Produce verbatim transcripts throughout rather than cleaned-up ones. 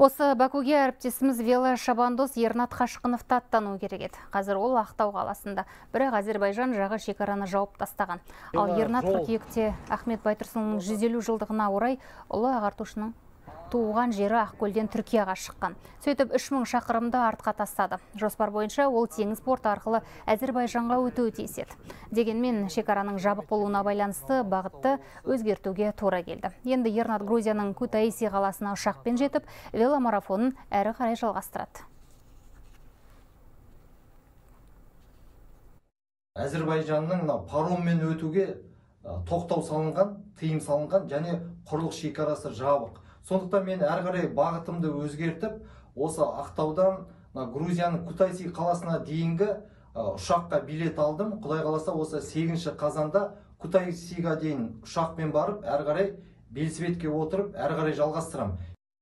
Осы Бакуге әріптесіміз велошабандоз Ернат Қашқыновты аттану керек еді. Қазір ол Ақтау қаласында. Бірақ Әзербайжан жағы шекараны жауып тастаған. Ал Ернат қыркүйекте Ахмет Байтұрсынұлының жүз елу жылдығына орай ұлы ағартушының туған жері Ақкөлден Түркияға шыққан. Сөйтіп үш мың шақырымды артқа тастады. Жоспар бойынша ол теңіз порты арқылы Әзербайжанға өтуі тиіс еді. Дегенмен шекараның жабық болуына байланысты бағытты өзгертуге тура келді. Енді Ернат Грузияның Кутаиси қаласына ұшақпен жетіп, веломарафонын әрі қарай жалғастырады. Әзербайжанның пароммен өтуге тоқтау салынған, тыйым салынған және құрлық шекарасы жабық. Сондықтан мен әрі қарай бағытымды өзгертіп, осы Ақтаудан Грузияның Кутаиси қаласына дейінгі ұшаққа билет алдым. Құдай қаласа осы сегізінші қазанда Кутаисиға дейін ұшақпен барып, әрі қарай велосипедке отырып, әрі қарай жалғастырамын.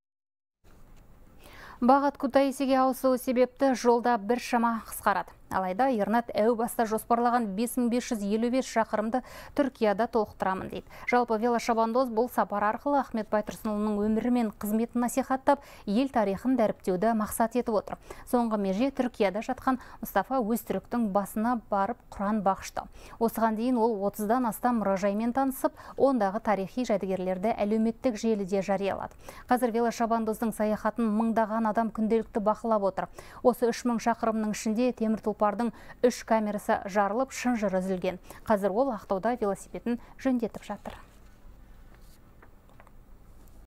Бағыт Кутаисиге ауысуы себепті жолда бір шама қысқарады. Алайда Ернат әу баста жоспарлаған бес мың бес жүз елу бес шақырымды Түркияда толықтырамын дейді. Жалпы велошабандоз бұл сапар арқылы Ахмет Байтұрсынұлының өмірі мен қызметін насихаттап, ел тарихын дәріптеуді мақсат етіп отыр. Соңғы меже Түркияда жатқан Мұстафа Өзтүріктің басына барып Құран бағыштау. Осыған дейін ол отыздан астам мұражаймен танысып, ондағы тарихи жәдігерлерді әлеуметтік желіде жариялады. Қазір велошабандоздың саяхатын мыңдаған адам күнделікті бақылап отыр. Осы үш мың шақырымның ішінде темір тұлпардың үш камерасы жарылып, шынжыры үзілген. Қазір ол Ақтауда велосипедін жөндетіп жатыр.